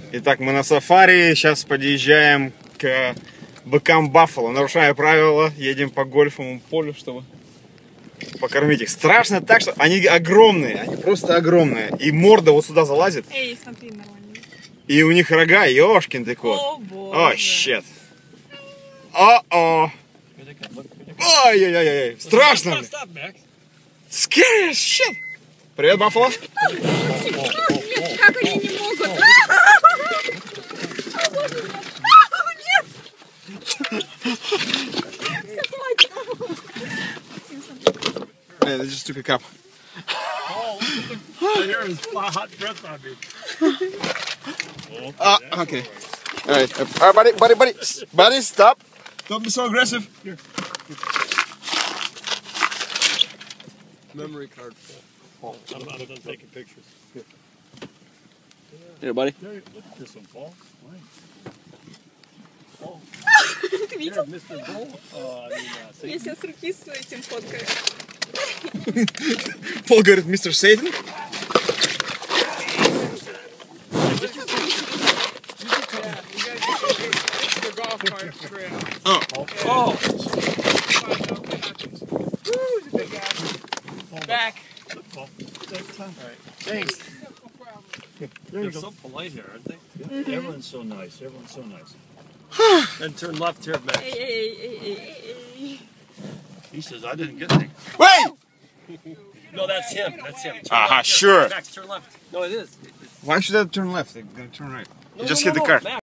Итак, мы на сафари, сейчас подъезжаем к быкам Баффало. Нарушая правила, едем по гольфовому полю, чтобы покормить их. Страшно так, что они огромные, они просто огромные. И морда вот сюда залазит. Эй, смотри, нормально. И у них рога, ёшкин ты кот. О, боже. О, щет. О-о. Ой-ой-ой-ой. Страшно. Scary as shit. Привет, Баффало. Как они не могут? They just took a cup. Oh, there is hot breath on me. Okay. All right, buddy, stop. Don't be so aggressive. Here. Memory card full. I'm done taking pictures. Here, buddy. Look at this one, Paul. Paul. Ты видел? Mr. Bull. Я сейчас руки с этим фоткаю. Пол говорит, мистер Сейтан. Oh. Back. All right. Thanks. They're so polite here, aren't they? Yeah. Everyone's so nice. Everyone's so nice. And turn left here, Max. Эй. He says, I didn't get anything. Wait! No, that's him. That's him. Turn Aha, left here. sure. Max, turn left. No, it is. Why should I turn left? They're gonna turn right. No, You just no, hit the no, car. Max.